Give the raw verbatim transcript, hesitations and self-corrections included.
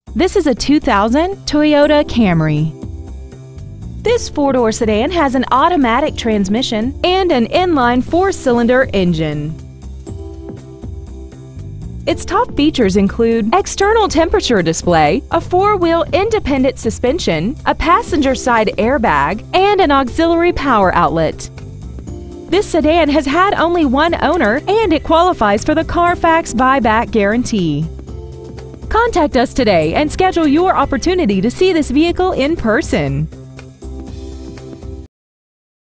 This is a two thousand Toyota Camry. This four-door sedan has an automatic transmission and an inline four-cylinder engine. Its top features include external temperature display, a four-wheel independent suspension, a passenger side airbag, and an auxiliary power outlet. This sedan has had only one owner and it qualifies for the Carfax buyback guarantee. Contact us today and schedule your opportunity to see this vehicle in person.